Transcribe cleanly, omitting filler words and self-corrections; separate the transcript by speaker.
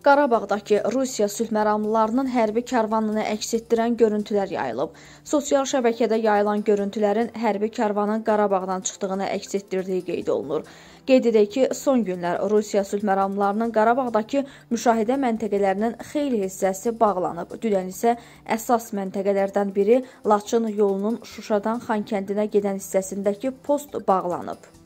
Speaker 1: Qarabağdakı Rusiya sülh məramlılarının hərbi karvanını əks etdirən görüntülər yayılıb. Sosial şəbəkədə yayılan görüntülərin hərbi karvanın Qarabağdan çıxdığını əks etdirdiyi qeyd olunur. Qeyd edək ki, son günlər Rusiya sülh məramlılarının Qarabağdakı müşahidə məntəqələrinin xeyli hissəsi bağlanıb. Dünən isə əsas məntəqələrdən biri Laçın yolunun Şuşadan Xankəndinə gedən hissəsindəki post bağlanıb.